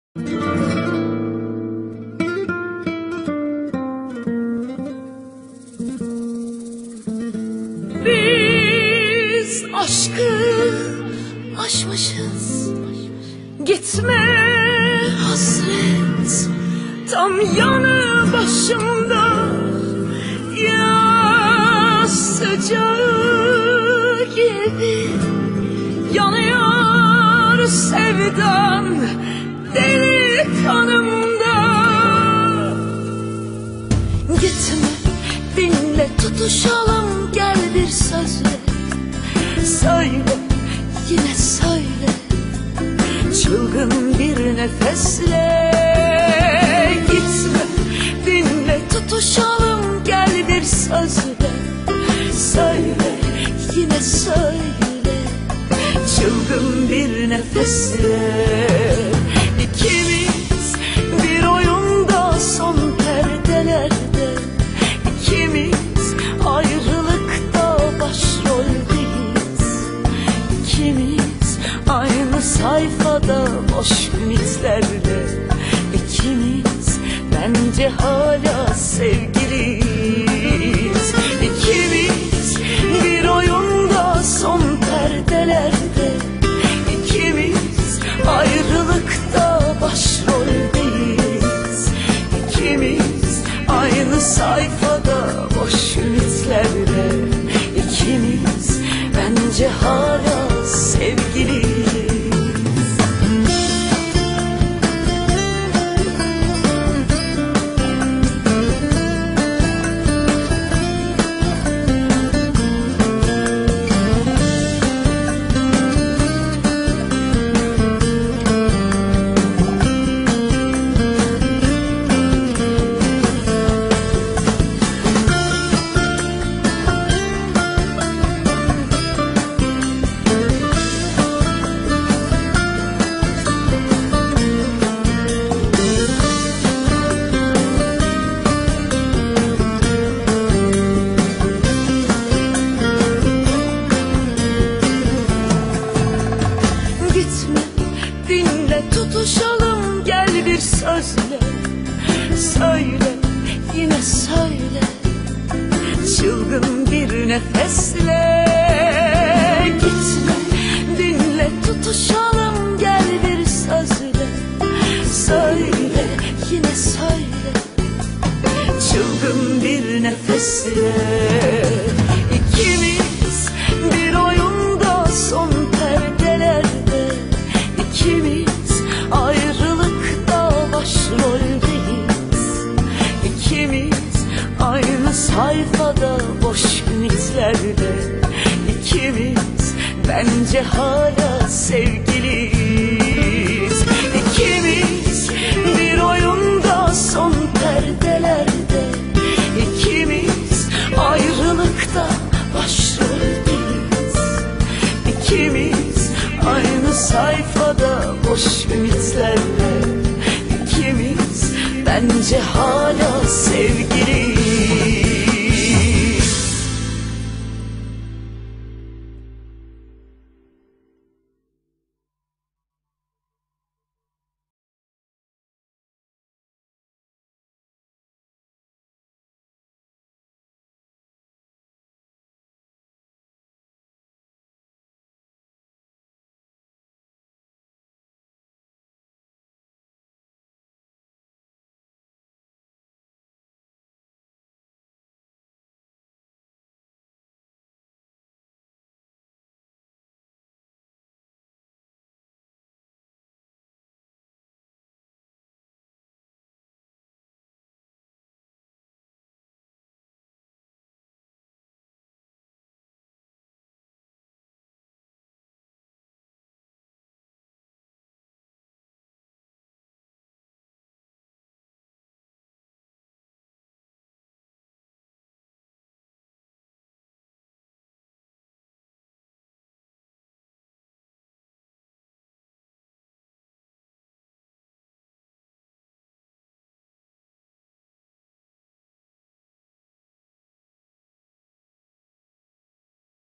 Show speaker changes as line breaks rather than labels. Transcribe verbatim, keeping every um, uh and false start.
Biz aşkı aşmışız, gitme hasret tam yanı başımda, yaz sıcağı gibi yanıyor sevdan deli kanımda. Gitme, dinle, tutuşalım, gel bir sözle söyle, yine söyle, çılgın bir nefesle. Gitme, dinle, tutuşalım, gel bir sözle söyle, yine söyle, çılgın bir nefesle. İkimiz bir oyunda, son perdelerde, İkimiz ayrılıkta başroldeyiz. İkimiz aynı sayfada boş ümitlerde, İkimiz bence hala sevgiliyiz. İkimiz bir oyunda, son perdelerde, İkimiz ayrılıkta başroldeyiz. İkimiz aynı sayfada boş ümitlerde, İkimiz bence hala sevgiliyiz. Dinle, tutuşalım, gel bir sözle söyle, yine söyle, çılgın bir nefesle. Gitme, dinle, tutuşalım, gel bir sözle söyle, yine söyle, çılgın bir nefesle. İkimiz bir oyunda, son perdelerde, İkimiz ayrılıkta başroldeyiz. İkimiz aynı sayfada boş ümitlerde, İkimiz bence hala sevgiliyiz. İkimiz bir oyunda, son perdelerde, İkimiz ayrılıkta başroldeyiz. İkimiz aynı sayfada boş ümitlerle, İkimiz bence hala sevgiliyiz.